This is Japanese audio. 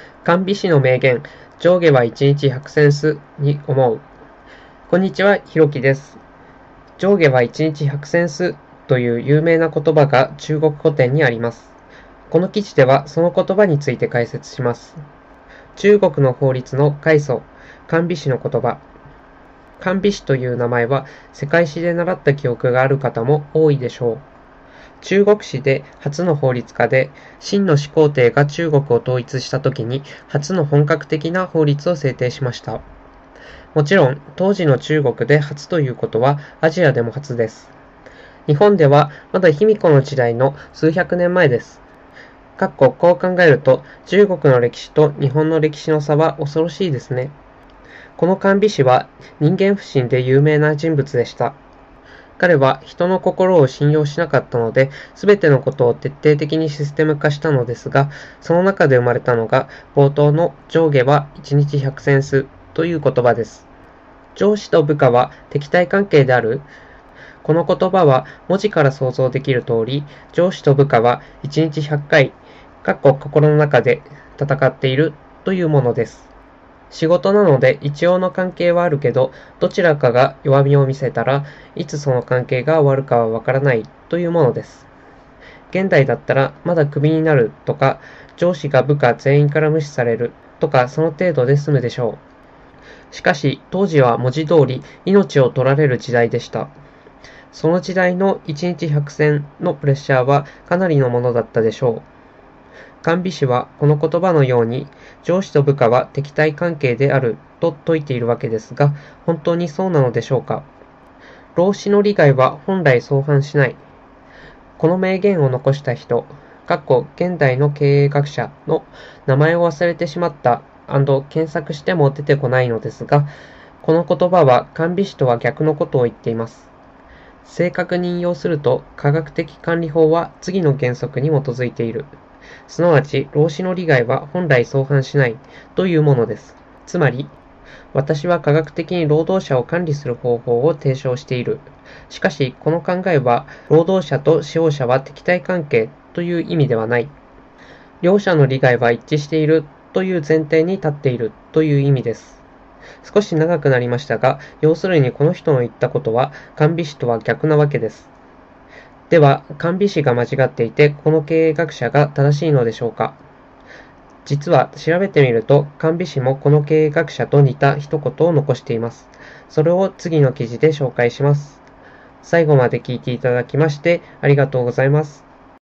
甘美氏の名言、上下は一日百センスに思う。こんにちは、ひろきです。上下は一日百センスという有名な言葉が中国古典にあります。この記事ではその言葉について解説します。中国の法律の開祖、甘美氏の言葉。甘美氏という名前は世界史で習った記憶がある方も多いでしょう。中国史で初の法律家で、秦の始皇帝が中国を統一した時に初の本格的な法律を制定しました。もちろん、当時の中国で初ということはアジアでも初です。日本ではまだ卑弥呼の時代の数百年前です。こう考えると、中国の歴史と日本の歴史の差は恐ろしいですね。この甘美氏は人間不信で有名な人物でした。彼は人の心を信用しなかったので、すべてのことを徹底的にシステム化したのですが、その中で生まれたのが、冒頭の上下は一日百センスという言葉です。上司と部下は敵対関係である。この言葉は文字から想像できる通り、上司と部下は一日100回、心の中で戦っているというものです。仕事なので一応の関係はあるけど、どちらかが弱みを見せたらいつその関係が終わるかはわからないというものです。現代だったらまだクビになるとか、上司が部下全員から無視されるとか、その程度で済むでしょう。しかし当時は文字通り命を取られる時代でした。その時代の一日百戦のプレッシャーはかなりのものだったでしょう。甘美氏はこの言葉のように上司と部下は敵対関係であると説いているわけですが、本当にそうなのでしょうか。老子の利害は本来相反しない。この名言を残した人、現代の経営学者の名前を忘れてしまった検索しても出てこないのですが、この言葉は甘美氏とは逆のことを言っています。正確に引用すると、科学的管理法は次の原則に基づいている。すなわち、老子の利害は本来相反しないというものです。つまり、私は科学的に労働者を管理する方法を提唱している。しかし、この考えは、労働者と使用者は敵対関係という意味ではない。両者の利害は一致しているという前提に立っているという意味です。少し長くなりましたが、要するにこの人の言ったことは、甘美氏とは逆なわけです。では、甘美氏が間違っていて、この経営学者が正しいのでしょうか。実は調べてみると、甘美氏もこの経営学者と似た一言を残しています。それを次の記事で紹介します。最後まで聞いていただきましてありがとうございます。